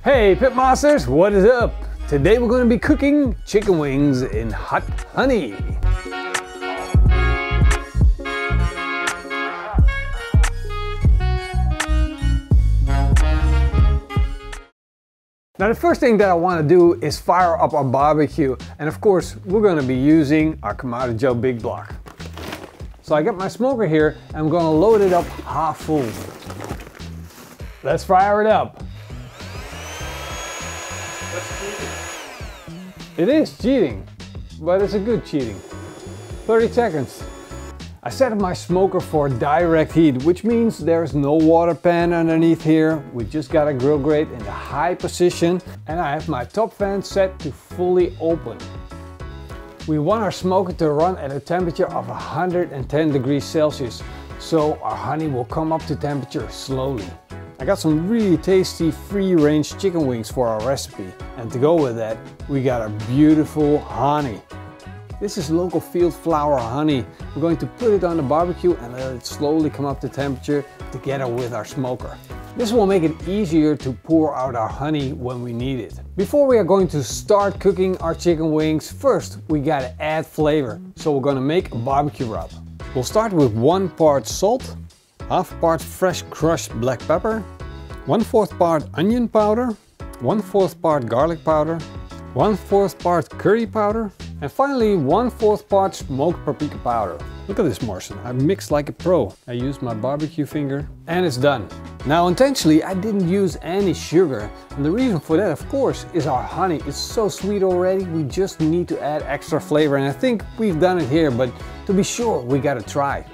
Hey Pitmasters, what is up? Today we're going to be cooking chicken wings in hot honey. Now the first thing that I want to do is fire up our barbecue, and of course we're going to be using our Kamado Joe Big Block. So I got my smoker here and I'm going to load it up half full. Let's fire it up. It is cheating, but it's a good cheating. 30 seconds. I set up my smoker for direct heat, which means there's no water pan underneath here. We just got a grill grate in the high position, and I have my top fan set to fully open. We want our smoker to run at a temperature of 110 degrees Celsius, so our honey will come up to temperature slowly. I got some really tasty free-range chicken wings for our recipe, and to go with that we got our beautiful honey. This is local field flower honey. We're going to put it on the barbecue and let it slowly come up to temperature together with our smoker. This will make it easier to pour out our honey when we need it. Before we are going to start cooking our chicken wings, first we gotta add flavor. So we're gonna make a barbecue rub. We'll start with 1 part salt, half part fresh crushed black pepper, 1/4 part onion powder, 1/4 part garlic powder, 1/4 part curry powder, and finally 1/4 part smoked paprika powder. Look at this, Morrison. I mixed like a pro. I used my barbecue finger and it's done. Now intentionally I didn't use any sugar, and the reason for that of course is our honey. It's so sweet already, we just need to add extra flavor, and I think we've done it here, but to be sure we gotta try.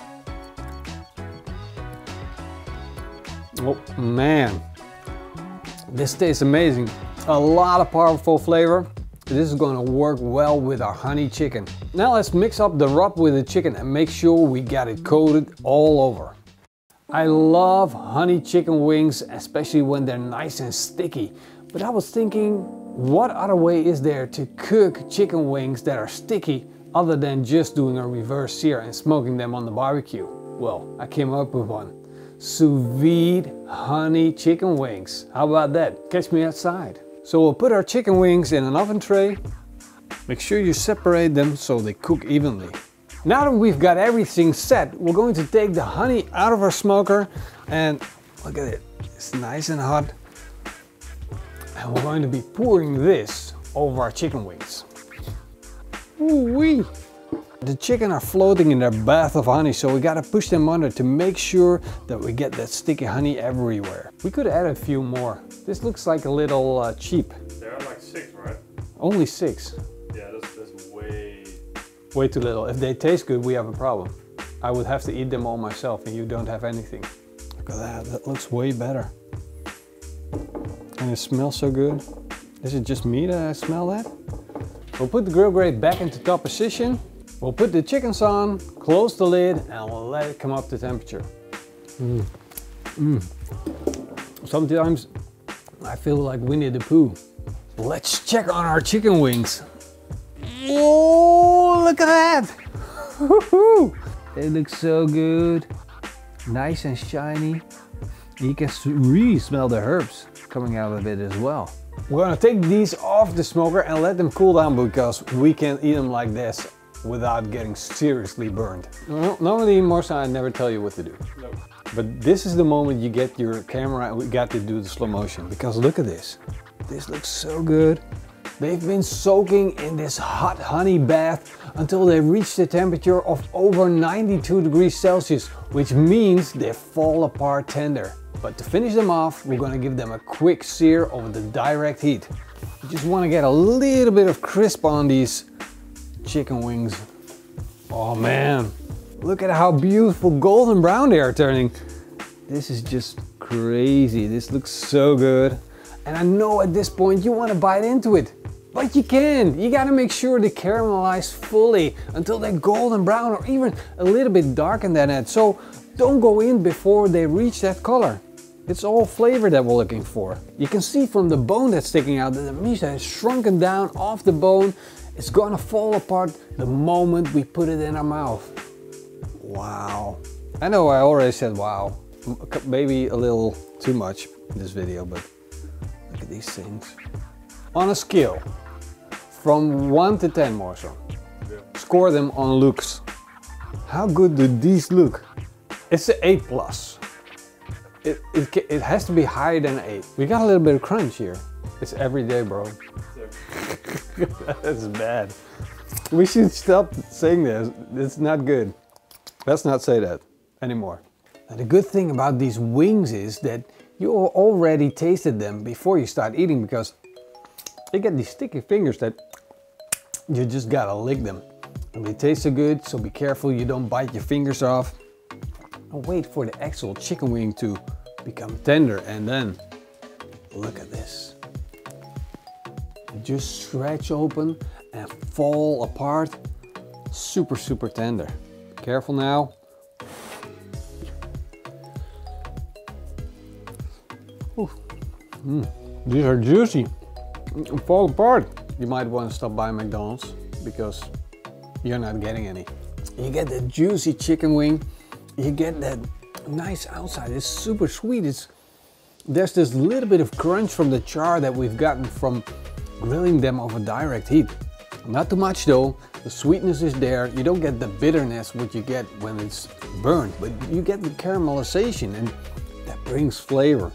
Oh man, this tastes amazing. A lot of powerful flavor. This is going to work well with our honey chicken. Now let's mix up the rub with the chicken and make sure we got it coated all over. I love honey chicken wings, especially when they're nice and sticky. But I was thinking, what other way is there to cook chicken wings that are sticky other than just doing a reverse sear and smoking them on the barbecue? Well, I came up with one. Sous vide honey chicken wings. How about that? Catch me outside. So we'll put our chicken wings in an oven tray. Make sure you separate them so they cook evenly. Now that we've got everything set, we're going to take the honey out of our smoker, and look at it. It's nice and hot. And we're going to be pouring this over our chicken wings. Ooh-wee! The chicken are floating in their bath of honey, so we gotta push them under to make sure that we get that sticky honey everywhere. We could add a few more. This looks like a little cheap. There are like 6, right? Only 6. Yeah, that's way too little. If they taste good, we have a problem. I would have to eat them all myself, and you don't have anything. Look at that, that looks way better. And it smells so good. Is it just me that I smell that? We'll put the grill grate back into top position. We'll put the chickens on, close the lid, and we'll let it come up to temperature. Sometimes I feel like Winnie the Pooh. Let's check on our chicken wings. Oh, look at that! It looks so good. Nice and shiny. You can really smell the herbs coming out of it as well. We're gonna take these off the smoker and let them cool down, because we can't eat them like this without getting seriously burned. Normally, Morrison, I never tell you what to do. Nope. But this is the moment you get your camera and we got to do the slow motion, because look at this. This looks so good. They've been soaking in this hot honey bath until they reach the temperature of over 92 degrees Celsius, which means they fall apart tender. But to finish them off, we're gonna give them a quick sear over the direct heat. You just wanna get a little bit of crisp on these chicken wings. Oh man, look at how beautiful golden brown they are turning. This is just crazy. This looks so good. And I know at this point you want to bite into it, but you can't. You got to make sure they caramelize fully until they're golden brown or even a little bit darker than that. So don't go in before they reach that color. It's all flavor that we're looking for. You can see from the bone that's sticking out that the meat has shrunken down off the bone. It's gonna fall apart the moment we put it in our mouth. Wow. I know I already said wow. Maybe a little too much in this video, but look at these things. On a scale from 1 to 10, Marcel, score them on looks. How good do these look? It's an 8 plus. It has to be higher than an 8. We got a little bit of crunch here. It's every day, bro. That's bad. We should stop saying this. It's not good. Let's not say that anymore. And the good thing about these wings is that you already tasted them before you start eating, because you get these sticky fingers that you just gotta lick them. And they taste so good, so be careful you don't bite your fingers off. And wait for the actual chicken wing to become tender, and then look at this. You just stretch open and fall apart. Super, super tender. Careful now. These are juicy. Fall apart. You might want to stop by McDonald's because you're not getting any. You get the juicy chicken wing. You get that nice outside. It's super sweet. There's this little bit of crunch from the char that we've gotten from grilling them over direct heat. Not too much though. The sweetness is there. You don't get the bitterness what you get when it's burnt, but you get the caramelization, and that brings flavor.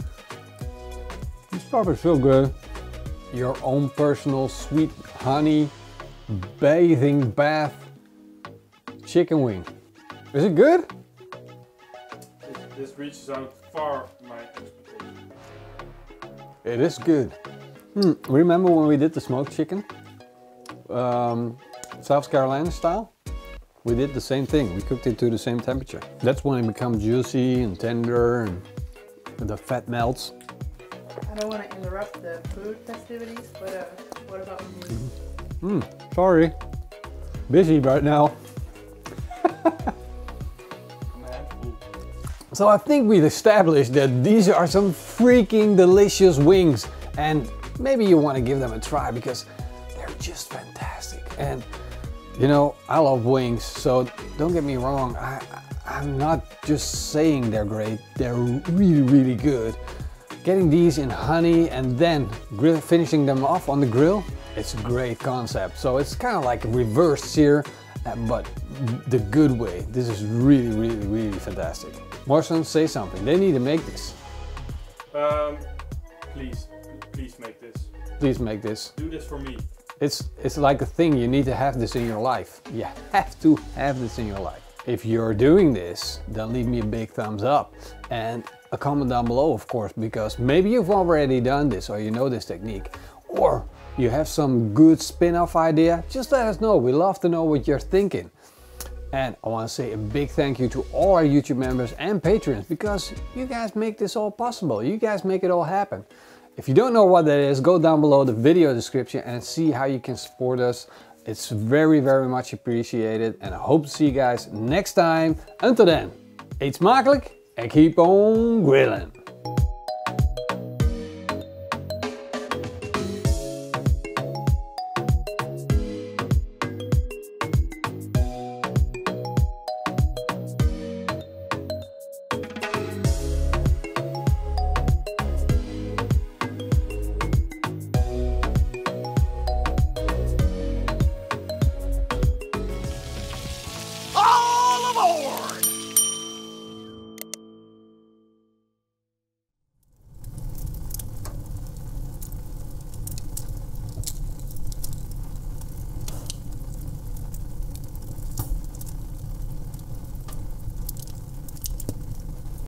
This stuff is so good. Your own personal sweet honey bathing bath chicken wing. Is it good? This reaches out far my expectations. It is good. Remember when we did the smoked chicken? South Carolina style? We did the same thing. We cooked it to the same temperature. That's when it becomes juicy and tender and the fat melts. I don't want to interrupt the food festivities, but what about you? Sorry. Busy right now. So I think we've established that these are some freaking delicious wings, and maybe you want to give them a try because they're just fantastic. And you know, I love wings, so don't get me wrong, I'm not just saying they're great, they're really, really good. Getting these in honey and then finishing them off on the grill, it's a great concept. So it's kind of like a reverse sear, but the good way. This is really, really, really fantastic. Marcel, say something. They need to make this. Please make this. Please make this. Do this for me. It's like a thing. You need to have this in your life. You have to have this in your life. If you're doing this, then leave me a big thumbs up and a comment down below, of course, because maybe you've already done this or you know this technique, or you have some good spin-off idea. Just let us know. We love to know what you're thinking. And I want to say a big thank you to all our YouTube members and patrons, because you guys make this all possible. You guys make it all happen. If you don't know what that is, go down below the video description and see how you can support us. It's very, very much appreciated, and I hope to see you guys next time. Until then, eet smakelijk and keep on grilling.